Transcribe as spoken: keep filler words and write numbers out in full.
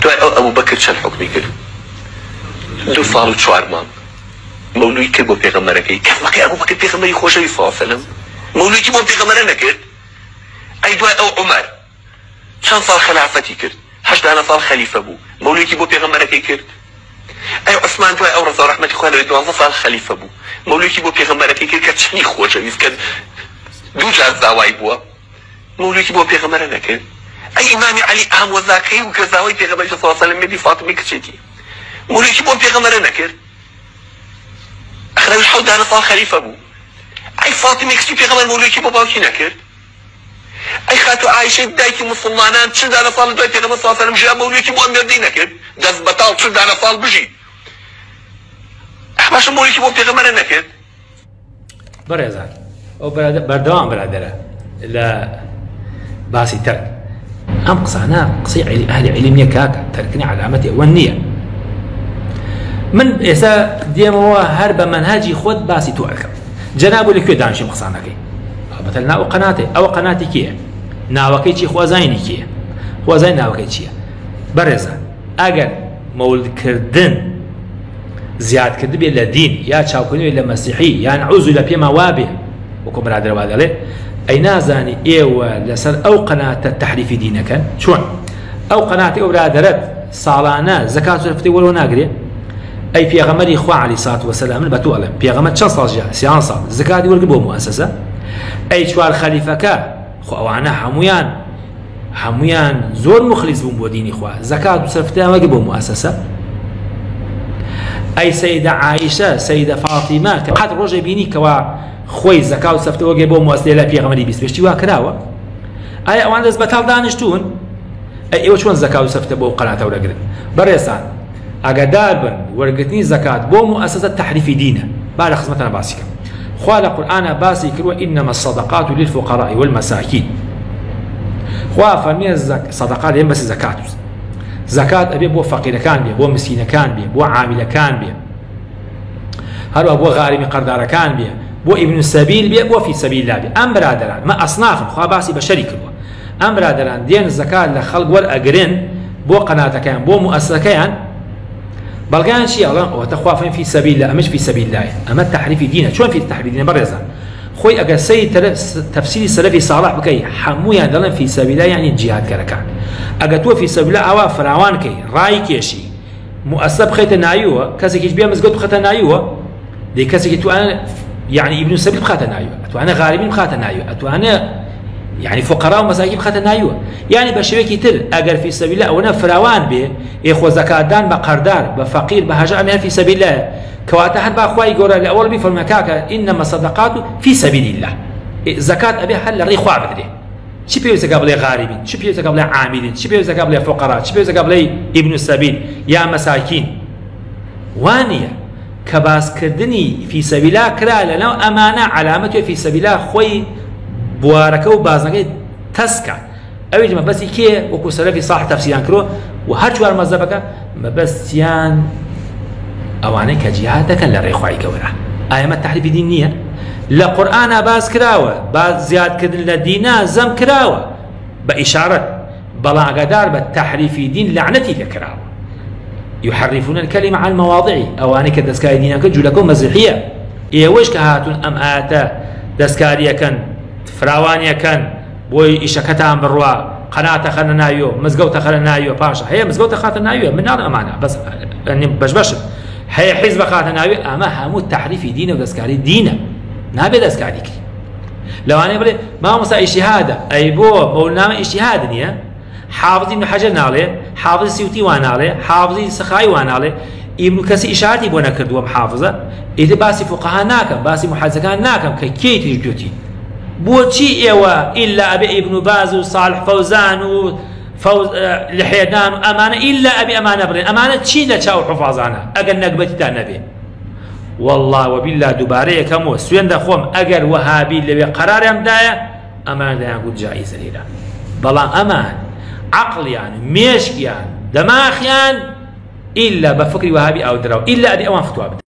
دوای ئەو ئەبوو بەکر چەند حکمی کرد دو ساڵ و چوار مانگ مەولوی کرد بۆ پێغەمبەرەکەی کەفەکەی ئەبوو بەکر پێغەمبەری خۆشەوی صلی الله علیه وسلم مەولویکی بۆ پێغەمبەرە نەکرد ئەی دوای ئەو عومەر چەند ساڵ خلافەتی کرد هەشدانە ساڵ خەلیفە بوو مەولویکی بۆ پێغەمبەرەکەی کرد ئەی عوسمان دوای ئەو ڕەزا و ڕەحمەتی خوا لەوێ دوانزە ساڵ خەلیفە بوو مەولویکی بۆ پێغەمبەرەکەی کرد کە چەندی خۆشەویست کرد دوو جار زاوای بووە مەولویکی بۆ پێغەمبەرە نەکرد ئەی ئیمامی عەلی ئەهم وەزاکەی و کە زاوای پێغەمبەری صلی الله علیه وسلم مێردی فاتیمەی کچێتی مەولویکی بۆ پێغەمبەرە نەکرد ئەخراویش حەودانە ساڵ خەلیفە بوو ئەی فاتیمەی کچی پێغەمبەر مەولویکی بۆ باوکی نەکرد ئەی خاتو عایشەی دایکی موسڵمانان چندانە ساڵ دوای پێغەمبەر صلی الله علیه وسلم ژیا مەولویکی بۆ مێردی نەکرد دەست بەتاڵ چندانە ساڵ بژی باشە مەولویکی بۆ پێغەمبەرە نەکرد بەڕێزان ئەو بەردەوام برادەرە لە باسی تەرک ئەم قسانە قسەی ئەهلی عیلم نییە کاکە تەرکردنی علامەتی ئەوە نییە من ئێستا دێمەوە هەر بە مەنهەجی خۆت باسی تۆ ئەەکەم جەناب لەکوێ دانیشتین قسانەکەی بەتە ناو قەناتێ ئەوە قەناتی کێیە ناوەکەی چی خوازانی کێیە خوازانی ناوەکەی چییە بەڕێزان ئەگەر مەولدکردن زیادکردن بێت لە دین یا چاوکردن بێت لە مەسیحی یان عوزو لە پێما وابێ وەکو برادەرەوە دەڵێ ئەی نازانی ئێوە لەسەر ئەو قەناتە تەحریفی دینەکەن چۆن ئەو قەناتی ئەو برادەرەت ساڵانە زەکات و فیتری وەرەوە ناگرێ ئەی پێغەمبەری خوا عەلەیهی سەڵات وەسەلام من بە تۆ ئەڵێم پێغەمبەر چەند ساڵ ژیا سیان ساڵ زەکاتی وەرگرت بۆ موەسسە ئەی چوار خەلیفەکە خۆ ئەوانە هەمویان هەمویان زۆر مخلیص بوون بۆ دینی خوا زەکات و سەرفتیان وەرگرت بۆ موەسسە ئەی سەیدە عایشە سەیدە فاتیمە کە قەت ڕۆژێ بینی کەوا خۆی زەکات و سەرفتە وەرگێ بۆ موەسسە لە پێغەمبەری بیست پێشتی وا کراوە ئایا ئەوان دەست بەتاڵ دانیشتون ئەی ئێوە چۆن زەکات و سەرفتە بۆ قەناتە وەرەگرن بەڕێزان ئاگادار بن وەرگرتنی زەکات بۆ موەسسە تەحریفی دینە با لە خزمەتانە باسی کەم خوا لە قورئانە باسی کردووە ئینەما الصەدەقات للفقراء والمەساکین خوا فەرمیێ سەدەقات لێم بەسی زەکات زەکات ئەبێ بۆ فەقیرەکان بێ بۆ مسکینەکان بێ بۆ عامیلەکان بێ هەروە بۆ غاریمی قەردارەکان بێ بۆ ئیبن سەبیل بێ بۆ فی سەبیل لا بێ ئەم برادەران مە ئەسنافن خوا باسی بەشەری کردووە ئەم برادەران دێن زەکات لە خەڵک وەرئەگرن بۆ قەناتەکەیان بۆ موەسسەکەیان بەڵگەیان چی ئەڵێن ئەوەتە خوا فەرمی فی سەبیل لا ئەمەش فی سەبیل لایە ئەمە تەحریفی دینە چۆن فی تەحریفی دینە بەڕێزان خۆی ئەگەر سەی تەفسیری سەلەفی ساڵح بکەی هەمویان دەڵێن فی سەبیل لا یعنی جیهادکەرەکان ئەگەر تۆ فی سەبیل لا ئاوا فراوان کەی ڕای کێشی موەسسە بخەیتە ناویوە کەسێکیش بێ مزگەوت بخەتە ناویوە دەی کەسێکی توانێت یعنی ئیبن سەبیل بخاتە ناویوە ئەتوانێت غاریبین بخاتە ناویوە ئەتوانێت يعني فقراء ومساكين بخاتە ناویوە يعني بە شێوەیەکی تر ئەگەر فی سەبیل لا ئەوەنە فراوان بێ ئێخۆ زەکاتدان بە قەردار بە فەقیر بە هەژار ئەمیان فی سەبیل لایە کەواتە هەر با خوای گەورە لە ئەوەڵ بیفەرمێ کاکە ئینەما الصەدەقات فی سەبیل الله زەکات ئەبێ هەر لە ڕێی خوا بدرێ چی پێویستە بڵێ غاریبین چی پێویستە بڵێ عاملین چی پێویستە بڵێ فقراء چی پێویستە بڵێ ئیبن سەبیل یا مەساکین وانیە کە باسکردنی فی سەبیل لا کرا لەناو ئەمانە علامەتی فی سەبیل لا خۆی بوارەکە و بازنەکەی تەسکە ئەوەی مەبەستی کێ وەکو سەلەفی صاح تەفسیریان کردووە و هەر چوار مەزهەبەکە مەبەستیان ئەوانەی کە جیهاد دەکەن لە ڕێی خوای گەورە ئایا ئەمە تەحریفی دین نییە لە قورئانە باز کراوە باز زیادکردن لە دینە زەم کراوە بە ئیشارەت بەڵام ئاگادار بە تەحریفی دین لعنەتی لێ کراوە يحرفون الكلمة عن مواضعه ئەوانەی کە دەستکاری دینەکە جوولەکە و مەزیحیە ئێوەش کە هاتوون ئەم ئاەتە دەستکاریەکەن فراوانیەکەن بۆی ئیشەکەتان بڕوا قەناتە خەنە ناویۆ مزگەوتە خەنە ناویۆ پاشە هەیە مزگەوتە خاتە ناویۆ من ناڵێ ئەمانە بەس بەش بەشن هەیە حیزب خاتە ناویۆ ئەمە هەموو تەحریفی دینە و دەستکاری دینە نابێت دەستکاری کردی لەوانەیە بڵێ مامۆستا ئیجتیهادە ئەی بۆ مەولنامە ئیجتیهاد نییە حافظی ابن حەجەر ناڵێ حافظی سیوطی وا ناڵێ حافظی سەخاوی وا ناڵێ ئیبن کەسی ئیشارەتی بۆ نەکردووە حافظە ئیتر باسی فوقەها ناکەم باسی محەدیثەکان ناکەم کە کێی تریش گوتی بۆچی ئێوە ئیلا ئەبێ ئیبن باز و صالح فەوزان و لحێدان و ئەمانە ئیلا ئەبێ ئەمانە بڵێن ئەمانە چی لە چاو حوفازانە ئەگەر نەکبەتیتان نەبێ والله وبالله دووبارە یەکەمەوە سوێن دەخۆم ئەگەر وەهابی لەوێ قەراریاندایە ئەمان دەیان گوت جائیزە لێرە بەڵام ئەمان عقلیان مێشکیان دەماخیان ئیلا بە فکری وەهابی ئاو دراو ئیلا ئەبێ ئەوان فتوا بدەن